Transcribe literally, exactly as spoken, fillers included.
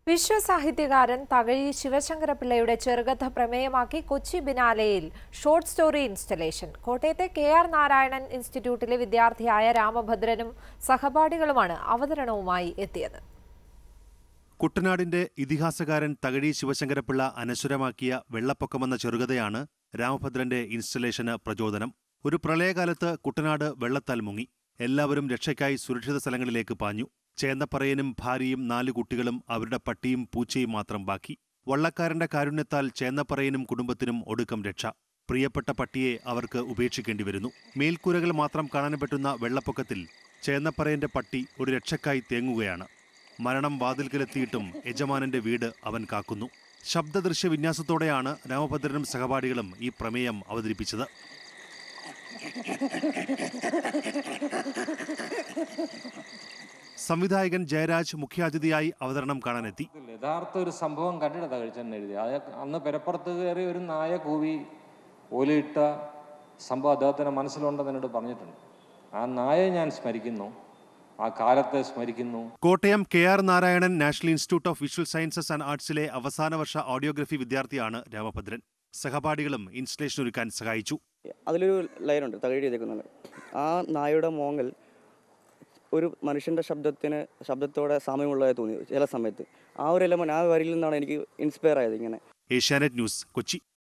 വിശ്വസാഹിത്യകാരൻ തകഴി ശിവശങ്കരപിള്ളയുടെ ചെറുകഥ പ്രമേയമാക്കി കൊച്ചി ബിനാലയിൽ ഷോർട്ട് സ്റ്റോറി ഇൻസ്റ്റലേഷൻ. കോട്ടയത്തെ കെ ആർ നാരായണൻ ഇൻസ്റ്റിറ്റ്യൂട്ടിലെ വിദ്യാർത്ഥിയായ രാമഭദ്രനും സഹപാഠികളുമാണ് അവതരണവുമായി എത്തിയത്. കുട്ടനാടിന്റെ ഇതിഹാസകാരൻ തകഴി ശിവശങ്കരപിള്ള അനശ്വരമാക്കിയ വെള്ളപ്പൊക്കമെന്ന ചെറുകഥയാണ് രാമഭദ്രന്റെ ഇൻസ്റ്റലേഷന് പ്രചോദനം. ഒരു പ്രളയകാലത്ത് കുട്ടനാട് വെള്ളത്താൽ മുങ്ങി. എല്ലാവരും രക്ഷയ്ക്കായി സുരക്ഷിത സ്ഥലങ്ങളിലേക്ക് പാഞ്ഞു. ചേന്നപ്പറയനും ഭാര്യയും നാലു കുട്ടികളും അവരുടെ പട്ടിയും പൂച്ചയും മാത്രം ബാക്കി. വള്ളക്കാരന്റെ കാരുണ്യത്താൽ ചേന്നപ്പറയനും കുടുംബത്തിനും ഒടുക്കം രക്ഷ. പ്രിയപ്പെട്ട പട്ടിയെ അവർക്ക് ഉപേക്ഷിക്കേണ്ടി വരുന്നു. മേൽക്കൂരകൾ മാത്രം കാണാൻ പറ്റുന്ന വെള്ളപ്പൊക്കത്തിൽ ചേന്നപ്പറയന്റെ പട്ടി ഒരു രക്ഷക്കായി തേങ്ങുകയാണ്. മരണം വാതിൽക്കലെത്തിയിട്ടും യജമാനന്റെ വീട് അവൻ കാക്കുന്നു. ശബ്ദദൃശ്യ വിന്യാസത്തോടെയാണ് രാമഭദ്രനും സഹപാഠികളും ഈ പ്രമേയം അവതരിപ്പിച്ചത്. സംവിധായകൻ ജയരാജ് മുഖ്യാതിഥിയായി അവതരണം കാണാനെത്തി. യഥാർത്ഥ ഒരു സംഭവം കണ്ടിട്ട് കഴിച്ചെന്ന് എഴുതി. അന്ന് പെരപ്പുറത്ത് കയറി ഒരു നായ കൂവി ഓലിയിട്ട സംഭവം അദ്ദേഹത്തിന്റെ മനസ്സിലുണ്ടെന്ന് എന്നോട് പറഞ്ഞിട്ടുണ്ട്. ആ നായയെ ഞാൻ സ്മരിക്കുന്നു, ആ കാലത്തെ സ്മരിക്കുന്നു. Kottayam K R Narayanan national institute of visual sciences and ആർട്സിലെ അവസാന വർഷ ഓഡിയോഗ്രഫി വിദ്യാർത്ഥിയാണ് രാമഭദ്രൻ. സഹപാഠികളും ഇൻസ്റ്റലേഷൻ ഒരുക്കാൻ സഹായിച്ചു. അതിലൊരു ലൈനുണ്ട് തകഴി എഴുതിക്കുന്നത്. ആ നായയുടെ മോങ്ങൽ ഒരു മനുഷ്യന്റെ ശബ്ദത്തിന് ശബ്ദത്തോടെ സാമ്യമുള്ളതായി തോന്നി ചില സമയത്ത്. ആ ഒരു എലമെന്റ് ആ വരിയിൽ നിന്നാണ് എനിക്ക് ഇൻസ്പയർ ആയത്. ഇങ്ങനെ ഏഷ്യാനെറ്റ് ന്യൂസ്, കൊച്ചി.